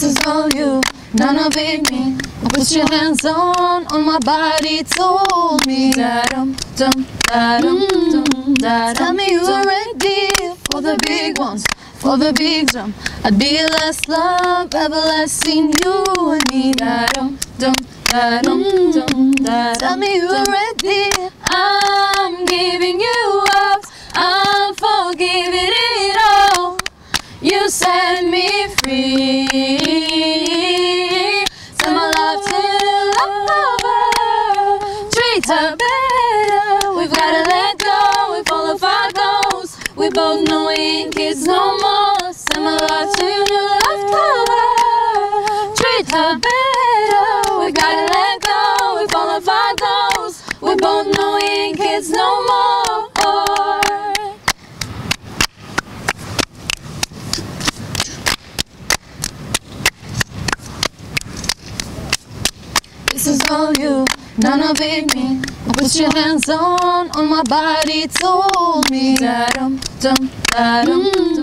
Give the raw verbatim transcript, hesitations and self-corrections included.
is all you, none of it me. Put your hands on, on my body, told me that dum dum da dum dum da. Tell me you're ready for the big ones, for the big drum. I'd be less love, everlasting, you and me. Da dum dum da dum dum da. Tell me you're ready. I'm giving you up, I'm forgiving it all. You set me free. Send my love till I'm over. Treat her better. We've gotta let go. We fall off our goals. We both know we ain't kids no more. Send my love till you're left over. Treat her better. We gotta let go. We fall off our goals. We both know we ain't kids no more. This is all you, none of it me. Put your hands on, on my body, told me that dum dum da dum